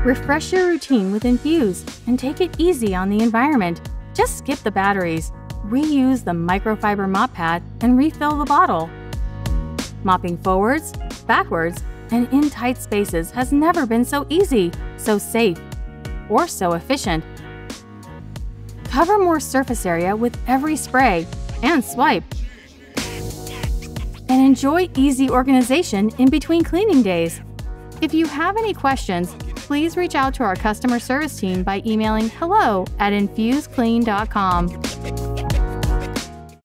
Refresh your routine with Infuse and take it easy on the environment. Just skip the batteries, reuse the microfiber mop pad, and refill the bottle. Mopping forwards, backwards, and in tight spaces has never been so easy, so safe, or so efficient. Cover more surface area with every spray and swipe. And enjoy easy organization in between cleaning days. If you have any questions, please reach out to our customer service team by emailing hello@infuseclean.com.